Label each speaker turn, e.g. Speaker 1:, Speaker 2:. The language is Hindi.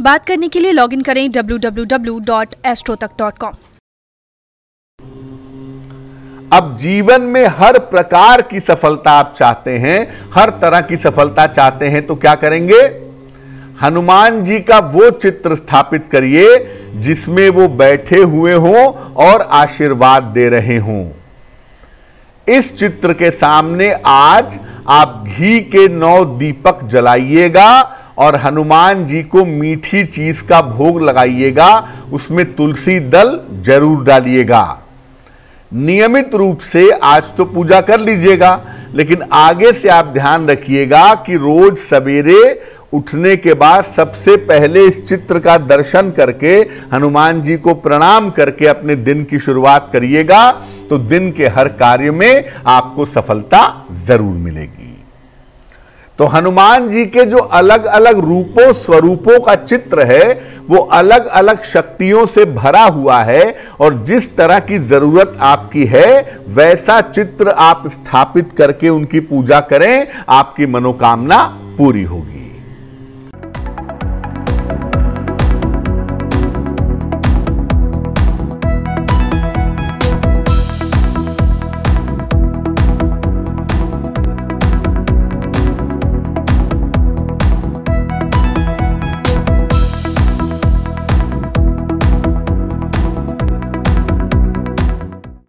Speaker 1: बात करने के लिए लॉगिन करें www.astrotak.com।
Speaker 2: अब जीवन में हर प्रकार की सफलता आप चाहते हैं, हर तरह की सफलता चाहते हैं, तो क्या करेंगे? हनुमान जी का वो चित्र स्थापित करिए जिसमें वो बैठे हुए हों और आशीर्वाद दे रहे हों। इस चित्र के सामने आज आप घी के 9 दीपक जलाइएगा और हनुमान जी को मीठी चीज का भोग लगाइएगा, उसमें तुलसी दल जरूर डालिएगा। नियमित रूप से आज तो पूजा कर लीजिएगा, लेकिन आगे से आप ध्यान रखिएगा कि रोज सवेरे उठने के बाद सबसे पहले इस चित्र का दर्शन करके हनुमान जी को प्रणाम करके अपने दिन की शुरुआत करिएगा, तो दिन के हर कार्य में आपको सफलता जरूर मिलेगी। तो हनुमान जी के जो अलग अलग रूपों स्वरूपों का चित्र है वो अलग अलग शक्तियों से भरा हुआ है, और जिस तरह की जरूरत आपकी है वैसा चित्र आप स्थापित करके उनकी पूजा करें, आपकी मनोकामना पूरी होगी।